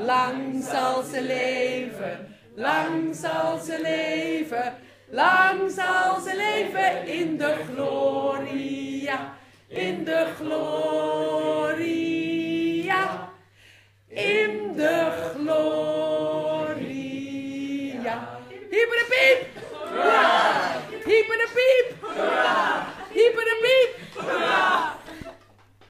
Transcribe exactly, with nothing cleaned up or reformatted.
Lang zal ze leven, lang zal ze leven, lang zal ze leven in de gloria, in de gloria.